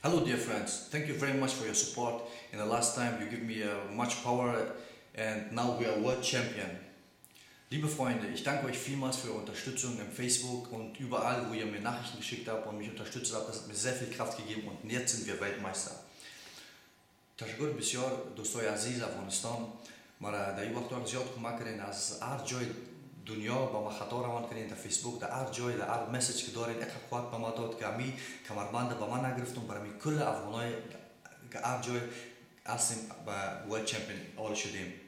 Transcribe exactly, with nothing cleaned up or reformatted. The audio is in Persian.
Hello, dear friends. Thank you very much for your support. In the last time, you give me uh, much power, and now we are world champion. Liebe Freunde, ich danke euch vielmals für eure Unterstützung im Facebook und überall, wo ihr mir Nachrichten geschickt habt und mich unterstützt habt. Das hat mir sehr viel Kraft gegeben und jetzt sind wir Weltmeister. تشكر بسیار دوستای عزیز افغانستان مرا در این وقت زیاد کمک کردین از هر جای دنیا با ما خطا روان کردین در فیسبوک در هر جای در هر مسیج که دارین یک قوت به ما داد که امی کمربند به ما نگرفتم برای کل افغانای که هر جای هستیم به ورلد چمپیون اول شدیم.